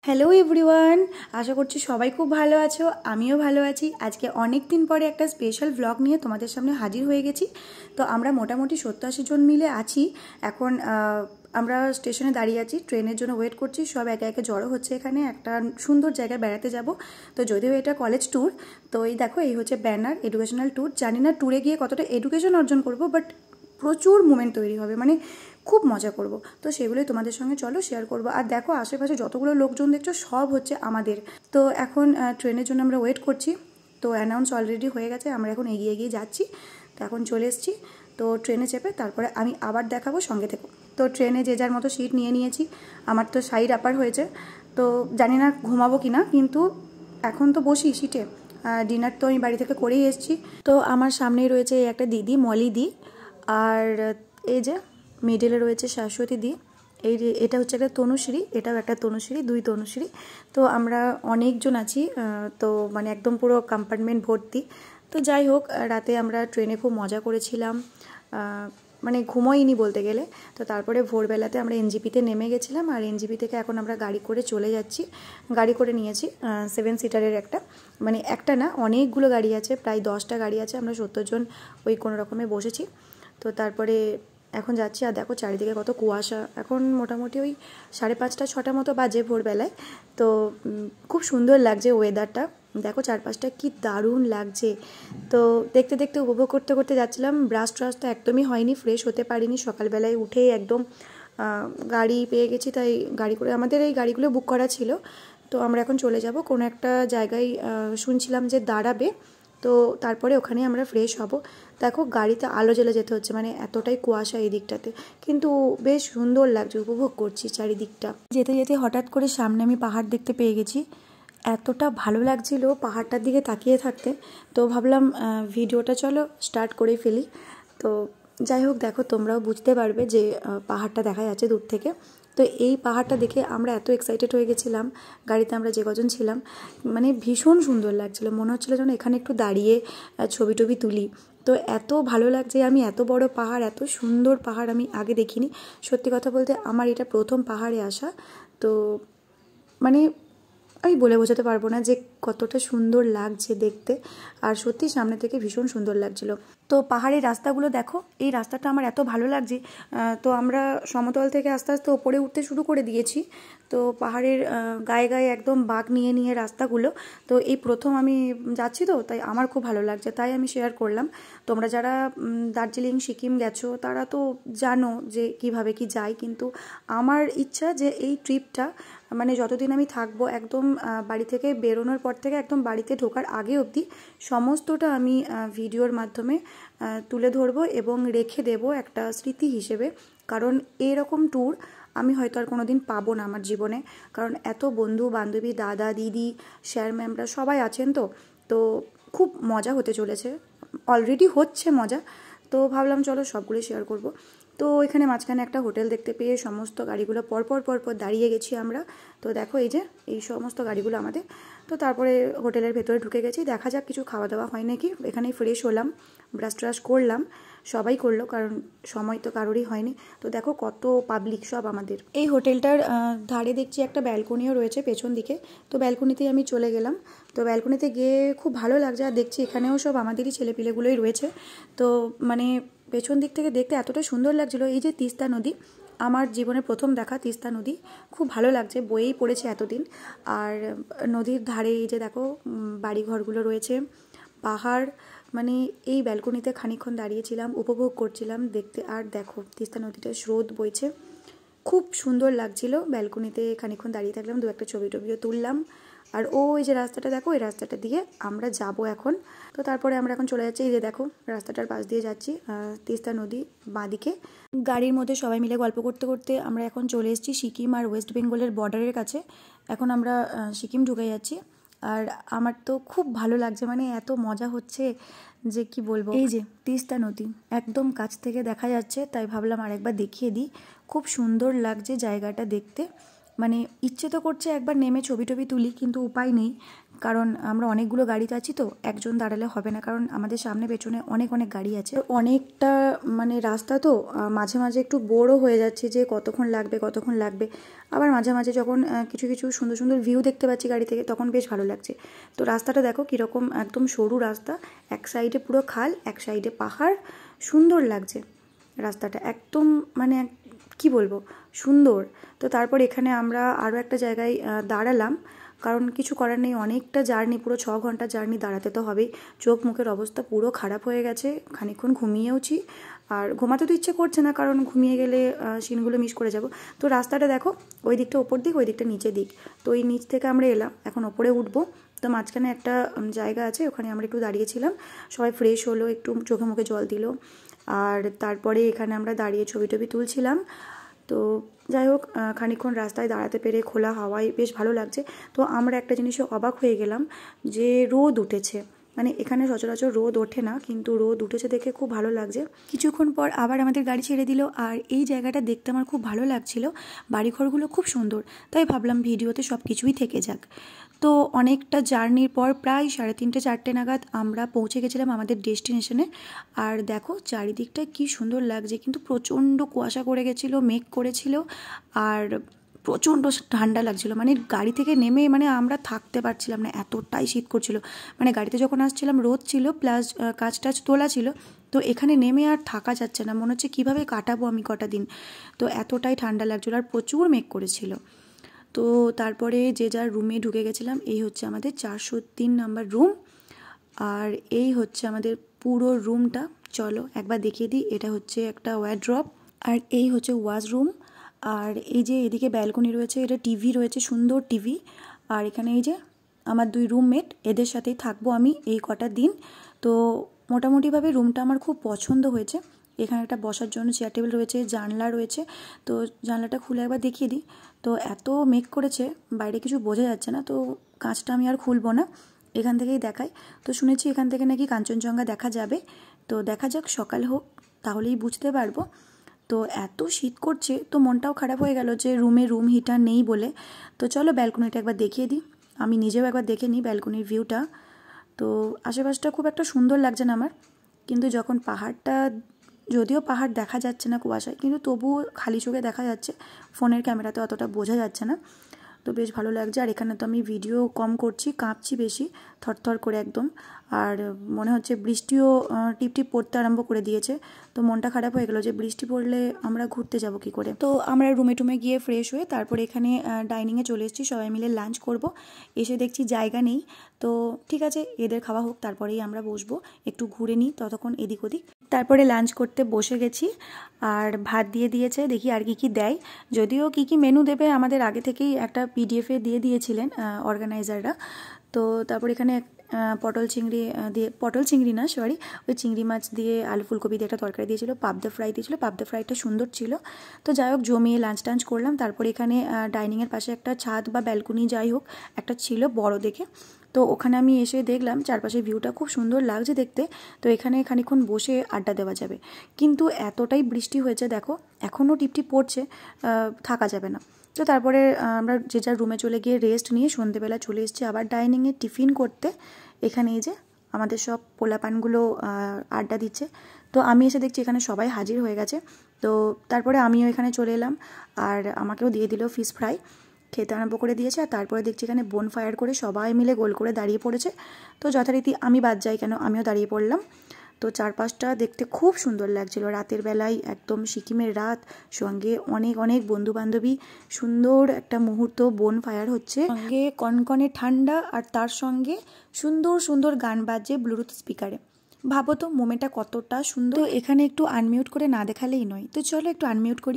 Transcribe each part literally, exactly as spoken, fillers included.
Hello everyone, আশা করছি সবাই খুব ভালো আছো। আমিও ভালো আছি। আজকে অনেক দিন পরে একটা স্পেশাল ভ্লগ নিয়ে তোমাদের সামনে হাজির হয়ে গেছি। তো আমরা মোটামুটি সত্তর আশি জন মিলে আছি। এখন আমরা স্টেশনে দাঁড়িয়ে আছি, ট্রেনের জন্য ওয়েট করছি। সব একে একে জড়ো হচ্ছে এখানে, একটা সুন্দর জায়গায় বেড়াতে যাব। তো যদিও এটা কলেজ ট্যুর, তো এই দেখো এই হচ্ছে ব্যানার, এডুকেশনাল ট্যুর। জানি না ট্যুরে গিয়ে কতটা এডুকেশন অর্জন করবো, বাট প্রচুর মুমেন্ট তৈরি হবে, মানে খুব মজা করব। তো সেগুলোই তোমাদের সঙ্গে চলো শেয়ার করব। আর দেখো আশেপাশে যতগুলো লোকজন দেখছো সব হচ্ছে আমাদের। তো এখন ট্রেনের জন্য আমরা ওয়েট করছি। তো অ্যানাউন্স অলরেডি হয়ে গেছে, আমরা এখন এগিয়ে এগিয়ে যাচ্ছি। তো এখন চলে এসেছি। তো ট্রেনে চেপে তারপরে আমি আবার দেখাবো, সঙ্গে থেকো। তো ট্রেনে যে যার মতো সিট নিয়ে নিয়েছি। আমার তো সাইড আপার হয়েছে, তো জানি না ঘুমাবো কি না, কিন্তু এখন তো বসি সিটে। ডিনার তো আমি বাড়ি থেকে করেই এসেছি। তো আমার সামনেই রয়েছে একটা দিদি, মলি দি। আর এই যে মিডলে রয়েছে শাশ্বতী দি। এই এটা হচ্ছে একটা তনুশ্রী, এটাও একটা তনুশ্রী, দুই তনুশ্রী। তো আমরা অনেকজন আছি, তো মানে একদম পুরো কম্পার্টমেন্ট ভর্তি। তো যাই হোক, রাতে আমরা ট্রেনে খুব মজা করেছিলাম, মানে ঘুমোইনি বলতে গেলে। তো তারপরে ভোরবেলাতে আমরা এনজিপিতে নেমে গেছিলাম, আর এনজিপি থেকে এখন আমরা গাড়ি করে চলে যাচ্ছি। গাড়ি করে নিয়েছি সেভেন সিটারের একটা, মানে একটা না অনেকগুলো গাড়ি আছে, প্রায় দশটা গাড়ি আছে। আমরা সত্তর জন ওই কোনো রকমে বসেছি। তো তারপরে এখন যাচ্ছি। আর দেখো চারিদিকে কত কুয়াশা। এখন মোটামুটি ওই সাড়ে পাঁচটা ছটা মতো বাজে ভোরবেলায়। তো খুব সুন্দর লাগছে ওয়েদারটা। দেখো চারপাশটা কি দারুণ লাগছে। তো দেখতে দেখতে উপভোগ করতে করতে যাচ্ছিলাম। ব্রাশ ট্রাশ তো একদমই হয়নি, ফ্রেশ হতে পারিনি। সকালবেলায় উঠেই একদম গাড়ি পেয়ে গেছি, তাই গাড়ি করে, আমাদের এই গাড়িগুলো বুক করা ছিল। তো আমরা এখন চলে যাব কোনো একটা জায়গায়, শুনছিলাম যে দাঁড়াবে। তো তারপরে ওখানে আমরা ফ্রেশ হব। দেখো গাড়িতে আলো জ্বেলে যেতে হচ্ছে, মানে এতটাই কুয়াশা এই দিকটাতে, কিন্তু বেশ সুন্দর লাগছে, উপভোগ করছি চারিদিকটা। যেতে যেতে হঠাৎ করে সামনে আমি পাহাড় দেখতে পেয়ে গেছি। এতটা ভালো লাগছিল পাহাড়টার দিকে তাকিয়ে থাকতে। তো ভাবলাম ভিডিওটা চলো স্টার্ট করে ফেলি। তো যাই হোক, দেখো তোমরাও বুঝতে পারবে যে পাহাড়টা দেখা যাচ্ছে দূর থেকে। তো এই পাহাড়টা দেখে আমরা এত এক্সাইটেড হয়ে গেছিলাম, গাড়িতে আমরা যে কজন ছিলাম, মানে ভীষণ সুন্দর লাগছিল। মনে হচ্ছিলো যেন এখানে একটু দাঁড়িয়ে ছবি টবি তুলি। তো এত ভালো লাগছে, আমি এত বড় পাহাড়, এত সুন্দর পাহাড় আমি আগে দেখিনি। সত্যি কথা বলতে আমার এটা প্রথম পাহাড়ে আসা। তো মানে আমি বলে বোঝাতে পারবো না যে কতটা সুন্দর লাগছে দেখতে। আর সত্যি সামনে থেকে ভীষণ সুন্দর লাগছিল। তো পাহাড়ের রাস্তাগুলো দেখো, এই রাস্তাটা আমার এত ভালো লাগছে। তো আমরা সমতল থেকে আস্তে আস্তে ওপরে উঠতে শুরু করে দিয়েছি। তো পাহাড়ের গায়ে গায়ে একদম বাঁক নিয়ে নিয়ে রাস্তাগুলো। তো এই প্রথম আমি যাচ্ছি, তো তাই আমার খুব ভালো লাগছে, তাই আমি শেয়ার করলাম। তোমরা যারা দার্জিলিং সিকিম গেছো তারা তো জানো যে কিভাবে কি যায়, কিন্তু আমার ইচ্ছা যে এই ট্রিপটা, মানে যতদিন আমি থাকবো, একদম বাড়ি থেকে বেরোনোর পর থেকে একদম বাড়িতে ঢোকার আগে অবধি সমস্তটা আমি ভিডিওর মাধ্যমে তুলে ধরবো এবং রেখে দেব একটা স্মৃতি হিসেবে। কারণ এরকম ট্যুর আমি হয়তো আর কোনো দিন পাবো না আমার জীবনে। কারণ এত বন্ধু বান্ধবী, দাদা দিদি, স্যার ম্যামরা সবাই আছেন। তো তো খুব মজা হতে চলেছে, অলরেডি হচ্ছে মজা। তো ভাবলাম চলো সবগুলো শেয়ার করব। তো এখানে মাঝখানে একটা হোটেল দেখতে পেয়ে সমস্ত গাড়িগুলো পরপর পরপর দাঁড়িয়ে গেছি আমরা। তো দেখো এই যে এই সমস্ত গাড়িগুলো আমাদের। তো তারপরে হোটেলের ভেতরে ঢুকে গেছি। দেখা যাক কিছু খাওয়া দাওয়া হয় নাকি। এখানেই ফ্রেশ হলাম, ব্রাশ ট্রাশ করলাম, সবাই করলো, কারণ সময় তো কারোরই হয়নি। তো দেখো কত পাবলিক সব আমাদের। এই হোটেলটার ধারে দেখছি একটা ব্যালকনিও রয়েছে পেছন দিকে। তো ব্যালকনিতেই আমি চলে গেলাম। তো ব্যালকনিতে গিয়ে খুব ভালো লাগছে। আর দেখছি এখানেও সব আমাদেরই ছেলেপিলেগুলোই রয়েছে। তো মানে পেছন দিক থেকে দেখতে এতটা সুন্দর লাগছিলো। এই যে তিস্তা নদী, আমার জীবনে প্রথম দেখা তিস্তা নদী, খুব ভালো লাগছে, বইয়েই পড়েছে এতদিন। আর নদীর ধারে এই যে দেখো বাড়িঘরগুলো রয়েছে, পাহাড়, মানে এই ব্যালকনিতে খানিকক্ষণ দাঁড়িয়েছিলাম, উপভোগ করছিলাম দেখতে। আর দেখো তিস্তা নদীটার স্রোত বইছে, খুব সুন্দর লাগছিল। ব্যালকনিতে খানিকক্ষণ দাঁড়িয়ে থাকলাম, দু একটা ছবি টবিও তুললাম। আর ওই যে রাস্তাটা দেখো, এই রাস্তাটা দিয়ে আমরা যাব এখন। তো তারপরে আমরা এখন চলে যাচ্ছি, এই যে দেখো রাস্তাটার পাশ দিয়ে যাচ্ছি, তিস্তা নদী বাঁদিকে। গাড়ির মধ্যে সবাই মিলে গল্প করতে করতে আমরা এখন চলে এসেছি সিকিম আর ওয়েস্ট বেঙ্গলের বর্ডারের কাছে। এখন আমরা সিকিম ঢুকে যাচ্ছি। আর আমার তো খুব ভালো লাগছে, মানে এত মজা হচ্ছে যে কি বলবো। এই যে তিস্তা নদী একদম কাছ থেকে দেখা যাচ্ছে, তাই ভাবলাম আরেকবার দেখিয়ে দিই। খুব সুন্দর লাগছে জায়গাটা দেখতে। মানে ইচ্ছে তো করছে একবার নেমে ছবি টবি তুলি, কিন্তু উপায় নেই, কারণ আমরা অনেকগুলো গাড়িতে আছি তো একজন দাঁড়ালে হবে না, কারণ আমাদের সামনে পেছনে অনেক অনেক গাড়ি আছে। অনেকটা মানে রাস্তা তো মাঝে মাঝে একটু বোরও হয়ে যাচ্ছে যে কতক্ষণ লাগবে কতক্ষণ লাগবে। আবার মাঝে মাঝে যখন কিছু কিছু সুন্দর সুন্দর ভিউ দেখতে পাচ্ছি গাড়ি থেকে তখন বেশ ভালো লাগছে। তো রাস্তাটা দেখো কীরকম, একদম সরু রাস্তা, এক সাইডে পুরো খাল, এক সাইডে পাহাড়, সুন্দর লাগছে রাস্তাটা একদম, মানে কি বলবো, সুন্দর। তো তারপর এখানে আমরা আরও একটা জায়গায় দাঁড়ালাম, কারণ কিছু করার নেই, অনেকটা জার্নি, পুরো ছ ঘন্টা জার্নি, দাঁড়াতে তো হবেই। চোখ মুখের অবস্থা পুরো খারাপ হয়ে গেছে, খানিকক্ষণ ঘুমিয়েওছি, আর ঘুমাতে তো ইচ্ছে করছে না, কারণ ঘুমিয়ে গেলে সিনগুলো মিস করে যাব। তো রাস্তাটা দেখো, ওই দিকটা ওপর দিক, ওই দিকটা নিচে দিক। তো ওই নিচ থেকে আমরা এলাম, এখন ওপরে উঠবো। তো মাঝখানে একটা জায়গা আছে, ওখানে আমরা একটু দাঁড়িয়েছিলাম, সবাই ফ্রেশ হলো, একটু চোখে মুখে জল দিল, আর তারপরে এখানে আমরা দাঁড়িয়ে ছবি টবি তুলছিলাম। তো যাই হোক, খানিকক্ষণ রাস্তায় দাঁড়াতে পেরে খোলা হাওয়ায় বেশ ভালো লাগছে। তো আমরা একটা জিনিসে অবাক হয়ে গেলাম যে রোদ উঠেছে, মানে এখানে সচরাচর রোদ ওঠে না, কিন্তু রোদ উঠেছে দেখে খুব ভালো লাগছে। কিছুক্ষণ পর আবার আমাদের গাড়ি ছেড়ে দিল, আর এই জায়গাটা দেখতে আমার খুব ভালো লাগছিল, বাড়িঘরগুলো খুব সুন্দর, তাই ভাবলাম ভিডিওতে সব কিছুই থেকে যাক। তো অনেকটা জার্নির পর প্রায় সাড়ে তিনটে চারটে নাগাদ আমরা পৌঁছে গেছিলাম আমাদের ডেস্টিনেশনে। আর দেখো চারিদিকটা কি সুন্দর লাগছে, কিন্তু প্রচণ্ড কুয়াশা করে গেছিলো, মেঘ করেছিল, আর প্রচণ্ড ঠান্ডা লাগছিল, মানে গাড়ি থেকে নেমে মানে আমরা থাকতে পারছিলাম না, এতটাই শীত করছিল। মানে গাড়িতে যখন আসছিলাম রোদ ছিল, প্লাস কাচ টাচ তোলা ছিল, তো এখানে নেমে আর থাকা যাচ্ছে না, মনে হচ্ছে কীভাবে কাটাবো আমি কটা দিন। তো এতটাই ঠান্ডা লাগছিলো, আর প্রচুর মেঘ করেছিল। তো তারপরে যে যার রুমে ঢুকে গেছিলাম। এই হচ্ছে আমাদের চারশো তিন নাম্বার রুম, আর এই হচ্ছে আমাদের পুরো রুমটা। চলো একবার দেখিয়ে দিই, এটা হচ্ছে একটা ওয়ারড্রপ, আর এই হচ্ছে ওয়াশরুম, আর এই যে এদিকে ব্যালকনি রয়েছে, এটা টিভি রয়েছে, সুন্দর টিভি। আর এখানে এই যে আমার দুই রুমমেট, এদের সাথেই থাকবো আমি এই কটা দিন। তো মোটামুটিভাবে রুমটা আমার খুব পছন্দ হয়েছে। এখানে একটা বসার জন্য চেয়ার টেবিল রয়েছে, জানলা রয়েছে। তো জানলাটা খুলে একবার দেখিয়ে দিই। তো এত মেঘ করেছে, বাইরে কিছু বোঝা যাচ্ছে না, তো কাঁচটা আমি আর খুলবো না, এখান থেকেই দেখাই। তো শুনেছি এখান থেকে নাকি কাঞ্চনজঙ্ঘা দেখা যাবে, তো দেখা যাক, সকাল হোক তাহলেই বুঝতে পারবো। তো এত শীত করছে, তো মনটাও খারাপ হয়ে গেল যে রুমে রুম হিটার নেই বলে। তো চলো ব্যালকনিটা একবার দেখিয়ে দিই, আমি নিজেও একবার দেখে নিই ব্যালকনির ভিউটা। তো আশেপাশটা খুব একটা সুন্দর লাগছে না আমার, কিন্তু যখন পাহাড়টা, যদিও পাহাড় দেখা যাচ্ছে না কুয়াশায়, কিন্তু তবুও খালি চোখে দেখা যাচ্ছে, ফোনের ক্যামেরাতে অতটা বোঝা যাচ্ছে না। তো বেশ ভালো লাগছে। আর এখানে তো আমি ভিডিও কম করছি, কাঁপছি বেশি, থরথর করে একদম, আর মনে হচ্ছে বৃষ্টিও টিপটিপ পড়তে আরম্ভ করে দিয়েছে। তো মনটা খারাপ হয়ে গেল যে বৃষ্টি পড়লে আমরা ঘুরতে যাব কি করে। তো আমরা রুমে টুমে গিয়ে ফ্রেশ হয়ে তারপরে এখানে ডাইনিংয়ে চলে এসেছি, সবাই মিলে লাঞ্চ করব। এসে দেখছি জায়গা নেই, তো ঠিক আছে এদের খাওয়া হোক, তারপরেই আমরা বসবো, একটু ঘুরে নিই ততক্ষণ এদিক ওদিক। তারপরে লাঞ্চ করতে বসে গেছি, আর ভাত দিয়ে দিয়েছে, দেখি আর কি কি দেয়। যদিও কি কি মেনু দেবে আমাদের আগে থেকেই একটা পিডিএফে দিয়ে দিয়েছিলেন অর্গানাইজাররা। তো তারপর এখানে পটল চিংড়ি দিয়ে, পটল চিংড়ি না সরি, ওই চিংড়ি মাছ দিয়ে আলু ফুলকপি দিয়ে একটা তরকারি দিয়েছিল, পাবদা ফ্রাই দিয়েছিল, পাবদা ফ্রাইটা সুন্দর ছিল। তো যাই হোক জমিয়ে লাঞ্চ টাঞ্চ করলাম। তারপর এখানে ডাইনিংয়ের পাশে একটা ছাদ বা ব্যালকনি যাই হোক একটা ছিল বড় দেখে, তো ওখানে আমি এসে দেখলাম চারপাশের ভিউটা খুব সুন্দর লাগছে দেখতে। তো এখানে খানিকক্ষণ বসে আড্ডা দেওয়া যাবে, কিন্তু এতটাই বৃষ্টি হয়েছে দেখো, এখনও টিপটিপ পড়ছে, থাকা যাবে না। তো তারপরে আমরা যে যার রুমে চলে গিয়ে রেস্ট নিয়ে সন্ধেবেলা চলে এসেছি আবার ডাইনিংয়ে টিফিন করতে। এখানে এই যে আমাদের সব পোলাপানগুলো আড্ডা দিচ্ছে। তো আমি এসে দেখছি এখানে সবাই হাজির হয়ে গেছে। তো তারপরে আমিও এখানে চলে এলাম, আর আমাকেও দিয়ে দিল ফিশ ফ্রাই, খেতে আরম্ভ করে দিয়েছে। আর তারপরে দেখছি এখানে বোন ফায়ার করে সবাই মিলে গোল করে দাঁড়িয়ে পড়েছে। তো যথারীতি আমি বাদ যাই কেন, আমিও দাঁড়িয়ে পড়লাম। তো চারপাশটা দেখতে খুব সুন্দর লাগছিল, রাতের বেলায় একদম সিকিমের রাত, সঙ্গে অনেক অনেক বন্ধু বান্ধবী, সুন্দর একটা মুহূর্ত, বোন ফায়ার হচ্ছে, সঙ্গে কনকনে ঠান্ডা, আর তার সঙ্গে সুন্দর সুন্দর গান বাজছে ব্লুটুথ স্পিকারে। ভাবো তো মোমেন্টটা কতটা সুন্দর। তো এখানে একটু আনমিউট করে না দেখালেই নয়, তো চলো একটু আনমিউট করি।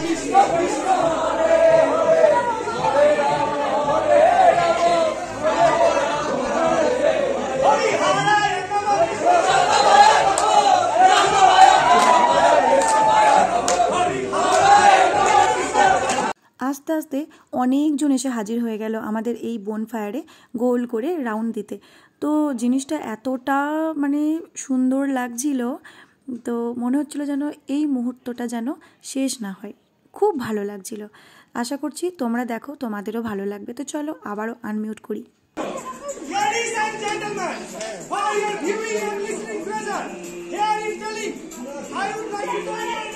আস্তে আস্তে অনেকজন এসে হাজির হয়ে গেল আমাদের এই বনফায়ারে গোল করে রাউন্ড দিতে। তো জিনিসটা এতটা মানে সুন্দর লাগছিল, তো মনে হচ্ছিল যেন এই মুহূর্তটা যেন শেষ না হয়, খুব ভালো লাগছিল। আশা করছি তোমরা দেখো, তোমাদেরও ভালো লাগবে। তো চলো আবারও আনমিউট করি। Ladies and gentlemen, for your viewing and listening pleasure, here is Delhi. I would like to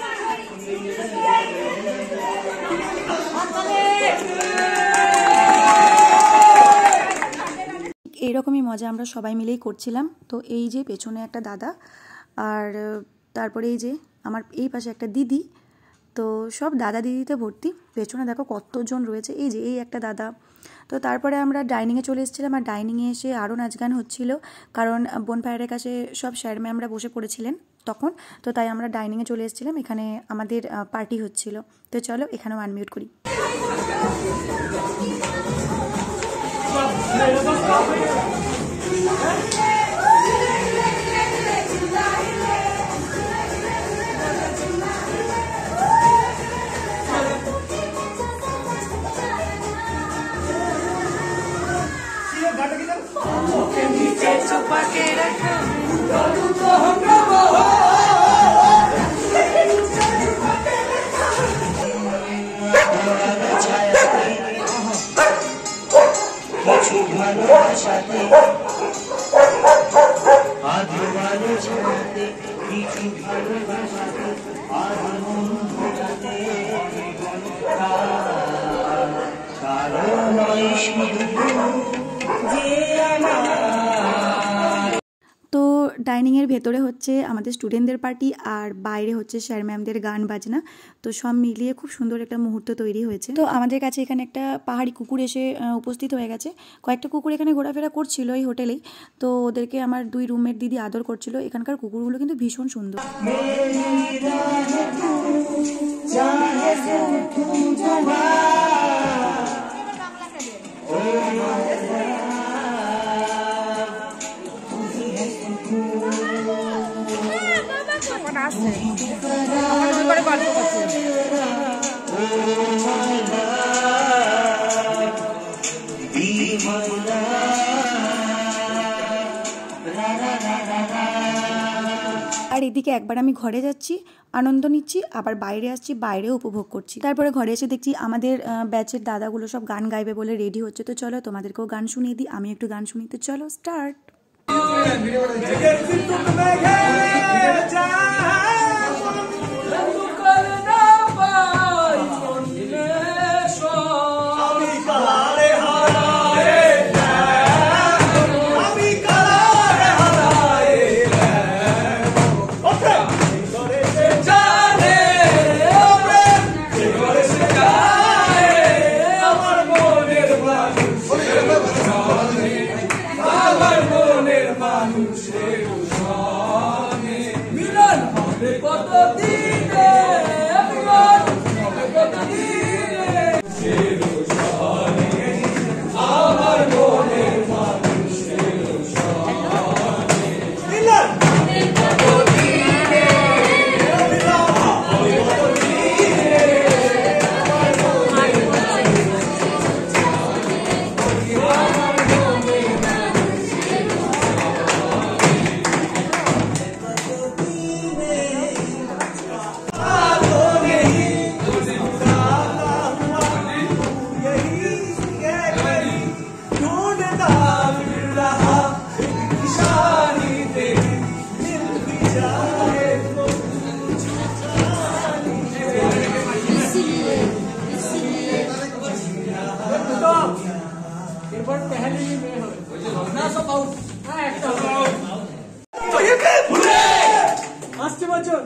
এইরকমই মজা আমরা সবাই মিলেই করছিলাম। তো এই যে পেছনে একটা দাদা, আর তারপরে এই যে আমার এই পাশে একটা দিদি, তো সব দাদা দিদিতে ভর্তি। পেছনে দেখো কতজন রয়েছে, এই যে এই একটা দাদা। তো তারপরে আমরা ডাইনিংয়ে চলে এসেছিলাম, আর ডাইনিংয়ে এসে আরও নাচ গান হচ্ছিলো, কারণ বনফায়ারের কাছে সব স্যার ম্যামরা বসে পড়েছিলেন তখন। তো তাই আমরা ডাইনিংয়ে চলে এসেছিলাম, এখানে আমাদের পার্টি হচ্ছিল। তো চলো এখানেও আনমিউট করি। তো ডাইনিংয়ের ভেতরে হচ্ছে আমাদের স্টুডেন্টদের পার্টি, আর বাইরে হচ্ছে স্যার ম্যামদের গান বাজনা। তো সব মিলিয়ে খুব সুন্দর একটা মুহূর্ত তৈরি হয়েছে। তো আমাদের কাছে এখানে একটা পাহাড়ি কুকুর এসে উপস্থিত হয়ে গেছে। কয়েকটা কুকুর এখানে ঘোরাফেরা করছিল এই হোটেলেই। তো ওদেরকে আমার দুই রুমমেট দিদি আদর করছিল। এখানকার কুকুরগুলো কিন্তু ভীষণ সুন্দর। আর এদিকে একবার আমি ঘরে যাচ্ছি, আনন্দ নিচ্ছি, আবার বাইরে আসছি, বাইরেও উপভোগ করছি। তারপরে ঘরে এসে দেখছি আমাদের ব্যাচের দাদাগুলো সব গান গাইবে বলে রেডি হচ্ছে। তো চলো তোমাদেরকেও গান শুনিয়ে দিই, আমি একটু গান শুনি। তো চলো স্টার্ট। আসছে বছর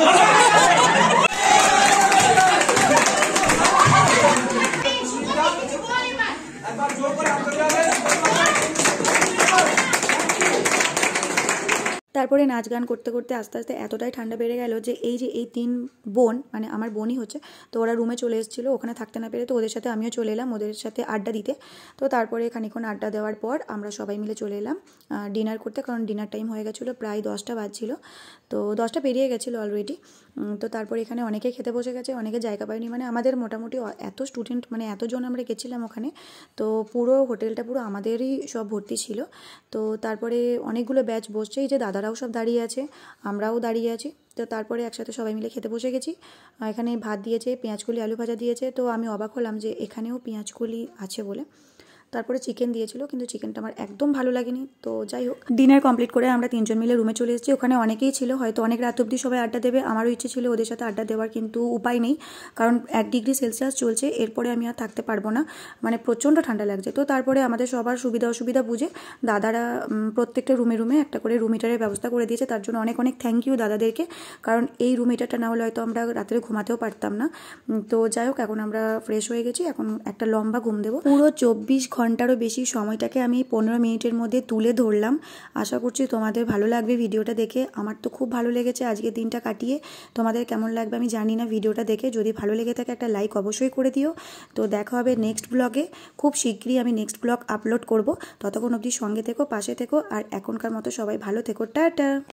তারপরে নাচ গান করতে করতে আস্তে আস্তে এতটাই ঠান্ডা বেড়ে গেল যে এই যে এই তিন বোন, মানে আমার বোনই হচ্ছে, তো ওরা রুমে চলে এসেছিলো, ওখানে থাকতে না পেরে। তো ওদের সাথে আমিও চলে এলাম ওদের সাথে আড্ডা দিতে। তো তারপরে খানিকক্ষণ আড্ডা দেওয়ার পর আমরা সবাই মিলে চলে এলাম ডিনার করতে, কারণ ডিনার টাইম হয়ে গেছিলো, প্রায় দশটা বাজছিল। তো দশটা পেরিয়ে গেছিলো অলরেডি। তো তারপর এখানে অনেকে খেতে বসে গেছে, অনেকে জায়গা পায়নি। মানে আমাদের মোটামুটি এত স্টুডেন্ট, মানে এতজন আমরা গেছিলাম ওখানে, তো পুরো হোটেলটা পুরো আমাদেরই সব ভর্তি ছিল। তো তারপরে অনেকগুলো ব্যাচ বসছে, এই যে দাদারাও সব দাঁড়িয়ে আছে, আমরাও দাঁড়িয়ে আছি। তো তারপরে একসাথে সবাই মিলে খেতে বসে গেছি। এখানে ভাত দিয়েছে, পেঁয়াজকলি আলু ভাজা দিয়েছে, তো আমি অবাক হলাম যে এখানেও পেঁয়াজকলি আছে বলে। তারপরে চিকেন দিয়েছিল, কিন্তু চিকেনটা আমার একদম ভালো লাগেনি। তো যাই হোক, ডিনার কমপ্লিট করে আমরা তিনজন মিলে রুমে চলে এসেছি। ওখানে অনেকেই ছিল, হয়তো অনেক রাত অবধি সবাই আড্ডা দেবে। আমারও ইচ্ছে ছিল ওদের সাথে আড্ডা দেওয়ার, কিন্তু উপায় নেই, কারণ এক ডিগ্রি সেলসিয়াস চলছে। এরপরে আমি আর থাকতে পারবো না, মানে প্রচণ্ড ঠান্ডা লাগছে। তো তারপরে আমাদের সবার সুবিধা অসুবিধা বুঝে দাদারা প্রত্যেকটা রুমে রুমে একটা করে রুম হিটারের ব্যবস্থা করে দিয়েছে। তার জন্য অনেক অনেক থ্যাংক ইউ দাদাদেরকে, কারণ এই রুম হিটারটা না হলে হয়তো আমরা রাত্রে ঘুমাতেও পারতাম না। তো যাই হোক, এখন আমরা ফ্রেশ হয়ে গেছি, এখন একটা লম্বা ঘুম দেবো। পুরো চব্বিশ ঘন্টারও বেশি সময়টাকে আমি পনেরো মিনিটের মধ্যে তুলে ধরলাম। আশা করছি তোমাদের ভালো লাগবে ভিডিওটা দেখে। আমার তো খুব ভালো লেগেছে আজকের দিনটা কাটিয়ে। তোমাদের কেমন লাগবে আমি জানি না ভিডিওটা দেখে। যদি ভালো লেগে থাকে একটা লাইক অবশ্যই করে দিও। তো দেখা হবে নেক্সট ব্লগে, খুব শীঘ্রই আমি নেক্সট ব্লগ আপলোড করব। ততক্ষণ অবধি সঙ্গে থেকো, পাশে থেকো, আর এখনকার মতো সবাই ভালো থেকো। টাটা।